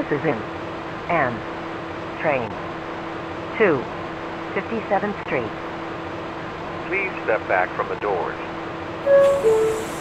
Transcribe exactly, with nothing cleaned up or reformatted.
This is in M. Train. two fifty-seventh Street. Please step back from the doors.